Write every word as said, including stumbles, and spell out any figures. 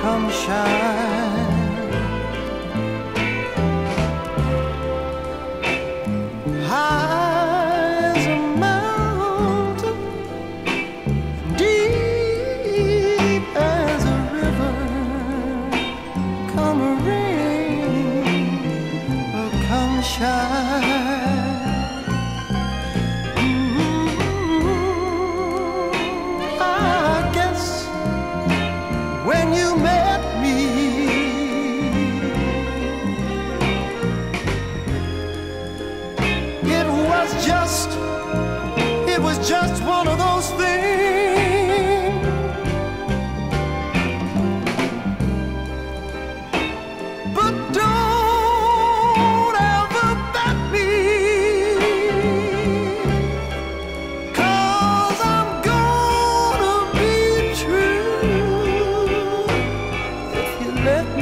come shine. High as a mountain, deep as a river, come rain or come shine. When you met me, it was just, it was just one of those things. But don't ever bet me, 'cause I'm gonna be true. Let